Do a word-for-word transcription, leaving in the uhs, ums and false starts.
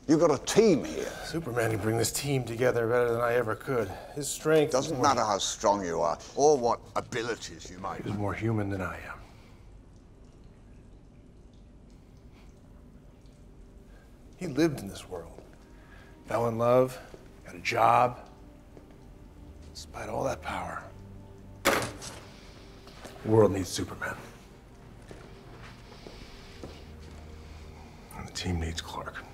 You got a team here. Superman can bring this team together better than I ever could. His strength Doesn't matter how strong you are, or what abilities you might He's have. more human than I am. He lived in this world. Fell in love, got a job. Despite all that power, the world needs Superman. And the team needs Clark.